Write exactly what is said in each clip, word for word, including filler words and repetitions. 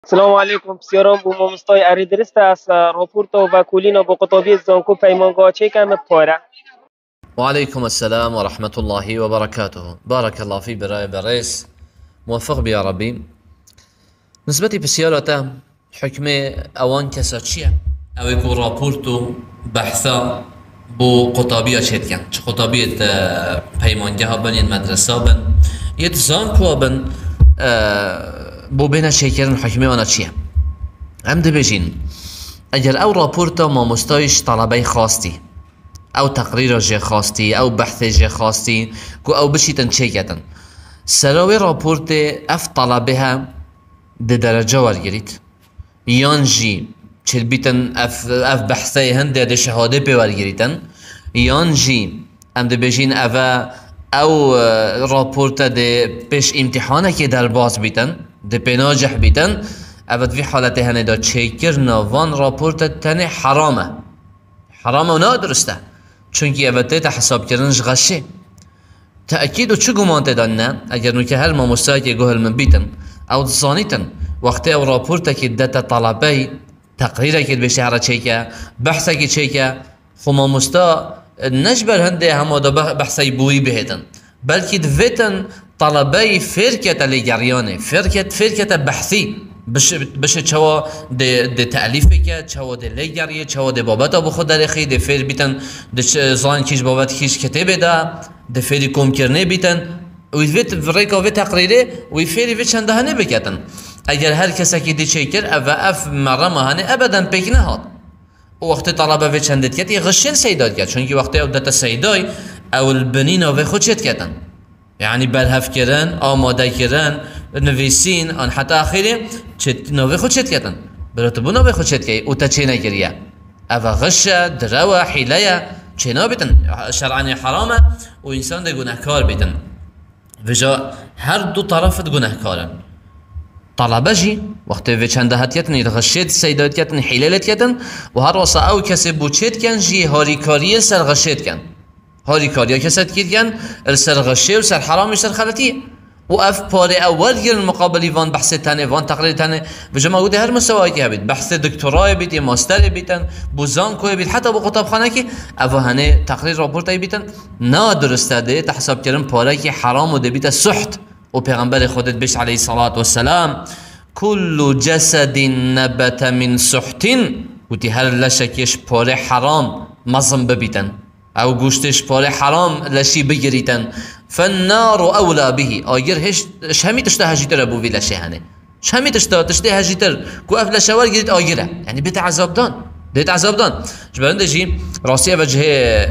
السلام علیکم بسیارم بو مامستای اری درست است راپورتا و کولینا با قطابی زانکو پیمانگاه چه کم پاره. وعليكم السلام ورحمة الله وبركاته. بارك الله في براي بريس موفق بيا ربي. نسبتي بسيارته حكمة اوان كسا چيه او يكون راپورتو بحثا بو قطابية چهت كن چه قطابية پیمانگه بن ين مدرسة بن يت زانكو بن بو بينا شكرن حكمة وانا چيه هم ده بجين اگر او راپورتا ما مستايش طلبي خاصتي او تقرير جه خاصتي او بحث جه خاصتي كو او بشيتن چيكتن سراوي راپورت اف طلبها ده درجة ورگريت يان جي چل بيتن اف, اف بحثي هنده ده شهاده بي ورگريتن يان جي ام ده بجين اوه او راپورت ده پیش امتحانه که در باز بیتن ده پی ناجح بیتن اوه في حالته هنه دا چيكر ناوان راپورت تنه حرامه حرامه و نا درسته چونکی اوته تا حساب کردنش غشه تأکید و چه گمان تدانه اگر نو که هر ما مستایی که گوهل من بیتن او تصانیتن وقتی او راپورتا که دتا طلبه تقریره که بشه هر چیکه بحثه که چیکه خو ما مستا نجبر هنده همه دا بحثه بوی بهتن بلکه دویتن طلبه فرکت لگریانه فرکت فرکت بحثی بشه بشه چوا ده ده تعلیفه که چوا ده لگریه چوا ده بابت ابو خود درخی ده فعل بیتن ده زان کیش بابت کیش کتابه ده ده فعل کم کرنه بیتن ویت ریکا و تقریره وی فعل وی چنده هنه بکتن اگر هر کسی که دی چیکر او اف مرمه هنه ابدا پک نهاد وقت طلبه وی چندت کتی غشل سیداد کرد چون که وقتی او دت سیدای او البنین او خود چت کردن يعني برهف كرن آماده كرن نویسین آن حتی آخره چت نوی خود چت کردن برات بو نوی خود چت کی او تا چه نگریه اوا غش دروا حیله چه نابیتن شرعا حرامه و انسان ده گناهکار بیتن وجا هر دو طرف گناهکارن طلبه جی وقتی و چنده هتیتن غشید سیداتیتن حیله‌تیتن و هر واسه او کسی بو چت کن جی هاریکاری سر غشید کن هاری کاریا کسات کردن سر غشه و سر حرامش سر خلطیه و اف پاره اول گیر مقابلی وان بحث تنه وان تقریر تنه و جمع گوده هر مستوایی که بید بحث دکترای بید یا ماستر بیتن بوزان کوی بید حتی با خطاب خانه که اوه هنه تقریر راپورتای بیتن نا درسته ده تحساب کردن پاره که حرام و ده بیت سحت و پیغمبر خودت بش علیه الصلاة والسلام کل جسد نبت من سحت و تی هر لشکش پاره حرام مظم ببیتن او گوشتش پاره حرام لشی بگریتن فالنار اولا به آگر هش همی تشته هجیتر ابو وی لشه هنه همی تشته تشته هجیتر کو اف لشوار گرید آگره یعنی بیت عذاب دان بیت عذاب دان جبرنده جی راستی وجه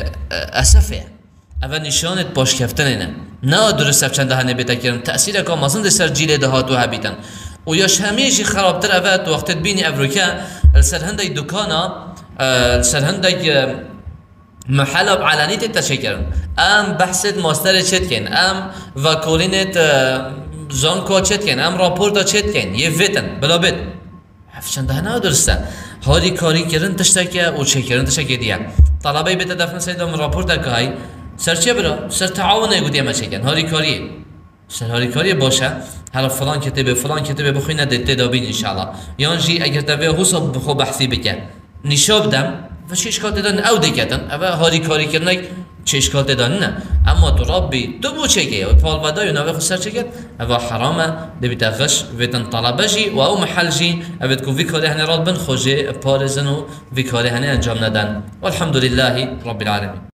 اسفه اول نشانت باش کفتنه نه نه درست اف چنده هنه بیت کردن تأثیر که مازن سر جیل دهاتو هبیتن و یاش همیشه خرابتر اول وقت بینی افریقا سر هنده دکانا سر هنده محلب علانيت تشكرن ام بحثت ماستر چتكن ام وكولينت زانكو چتكن ام راپورتا چتكن يه ويتن بلا بيت هفشان ده نه درسته هاري كاري كرن تشتكي و چكرن تشكي ديه طلبه بيت دفن سيدم راپورتا كاي سر چه برا سر تعاون يگودي ما چكن هاري كاري سر هاري كاري باشه هلا فلان كتابه فلان كتابه بخوينه دته دابين ان شاء الله يانجي اگر تبه حساب بخو بحثي بك نشاب دم و چه اشکال دادن او دیگتن او هاری کاری کردن چه اشکال دادن نه اما تو ربی تو بو چه که پال ودای نوه خسر چه کرد او حرامه دبیت غش ویتن طلبه جی و او محل جی اوید کو وی کاری هنه راد بن خوشه پارزن و وی کاری هنه انجام ندن والحمد لله رب العالمین.